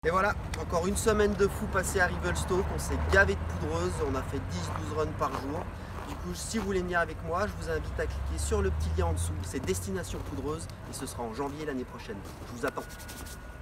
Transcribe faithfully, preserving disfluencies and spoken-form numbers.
Et voilà, encore une semaine de fou passée à Revelstoke, on s'est gavé de poudreuse, on a fait dix douze runs par jour. Du coup, si vous voulez venir avec moi, je vous invite à cliquer sur le petit lien en dessous, c'est Destination Poudreuse et ce sera en janvier l'année prochaine. Je vous attends.